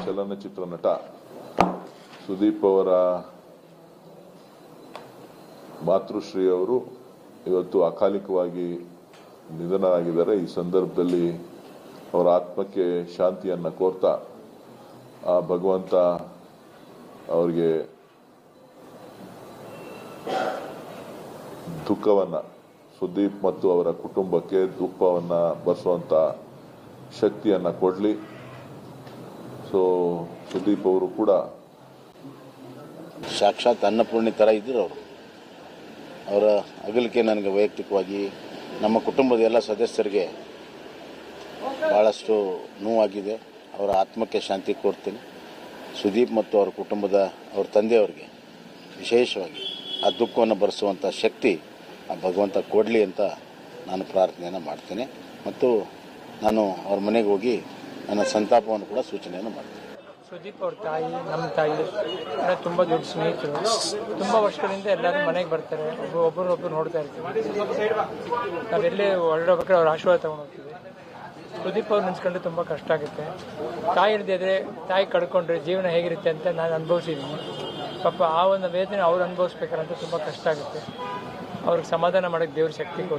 ಚಲನಚಿತ್ರ ನಟ ಸುದೀಪ್ ಅವರ ಮಾತೃಶ್ರೀ ಅವರು ಇವತ್ತು ಅಕಾಲಿಕವಾಗಿ ನಿಧನರಾಗಿದ್ದಾರೆ. ಈ ಸಂದರ್ಭದಲ್ಲಿ ಅವರ ಆತ್ಮಕ್ಕೆ ಶಾಂತಿಯನ್ನು ಕೋರ್ತಾ ಆ ಭಗವಂತ ಅವರಿಗೆ ದುಃಖವನ್ನು, ಸುದೀಪ್ ಮತ್ತು ಅವರ ಕುಟುಂಬಕ್ಕೆ ದುಃಖವನ್ನು ಬರೆಸುವಂಥ ಶಕ್ತಿಯನ್ನು ಕೊಡಲಿ. ಸೊ ಸುದೀಪ್ ಅವರು ಕೂಡ ಸಾಕ್ಷಾತ್ ಅನ್ನಪೂರ್ಣಿ ಥರ ಇದ್ದರು. ಅವರ ಅಗಲಿಕೆ ನನಗೆ ವೈಯಕ್ತಿಕವಾಗಿ ನಮ್ಮ ಕುಟುಂಬದ ಎಲ್ಲ ಸದಸ್ಯರಿಗೆ ಭಾಳಷ್ಟು ನೋವಾಗಿದೆ. ಅವರ ಆತ್ಮಕ್ಕೆ ಶಾಂತಿ ಕೋರ್ತೀನಿ. ಸುದೀಪ್ ಮತ್ತು ಅವರ ಕುಟುಂಬದ ಅವ್ರ ತಂದೆಯವರಿಗೆ ವಿಶೇಷವಾಗಿ ಆ ದುಃಖವನ್ನು ಭರಿಸುವಂಥ ಶಕ್ತಿ ಆ ಭಗವಂತ ಕೊಡಲಿ ಅಂತ ನಾನು ಪ್ರಾರ್ಥನೆಯನ್ನು ಮಾಡ್ತೇನೆ. ಮತ್ತು ನಾನು ಅವ್ರ ಮನೆಗೆ ಹೋಗಿ ನನ್ನ ಸಂತಾಪವನ್ನು ಕೂಡ ಸೂಚನೆಯನ್ನು ಮಾಡ್ತೀನಿ. ಸುದೀಪ್ ಅವ್ರ ತಾಯಿ, ನಮ್ಮ ತಾಯಿ ಎಲ್ಲ ತುಂಬ ದೊಡ್ಡ ಸ್ನೇಹಿತರು. ತುಂಬ ವರ್ಷಗಳಿಂದ ಎಲ್ಲರೂ ಮನೆಗೆ ಬರ್ತಾರೆ, ಒಬ್ಬರೊಬ್ಬರು ನೋಡ್ತಾ ಇರ್ತೀವಿ. ನಾವೆಲ್ಲೇ ಹೊರಡಬೇಕಾದ್ರೆ ಅವ್ರ ಆಶೀರ್ವಾದ ತೊಗೊಂಡು ಹೋಗ್ತೀವಿ. ಸುದೀಪ್ ಅವ್ರು ನೆನೆಸ್ಕೊಂಡ್ರೆ ತುಂಬ ಕಷ್ಟ ಆಗುತ್ತೆ. ತಾಯಿ ಇಲ್ಲದಿದ್ರೆ, ತಾಯಿ ಕಳ್ಕೊಂಡ್ರೆ ಜೀವನ ಹೇಗಿರುತ್ತೆ ಅಂತ ನಾನು ಅನುಭವಿಸಿದ್ದೀನಿ. ಪಾಪ ಆ ಒಂದು ವೇದನೆ ಅವ್ರು ಅನುಭವಿಸ್ಬೇಕಾರಂತ ತುಂಬ ಕಷ್ಟ ಆಗುತ್ತೆ. ಅವ್ರಿಗೆ ಸಮಾಧಾನ ಮಾಡೋಕ್ಕೆ ದೇವ್ರ ಶಕ್ತಿ ಕೊಡ್ತಾರೆ.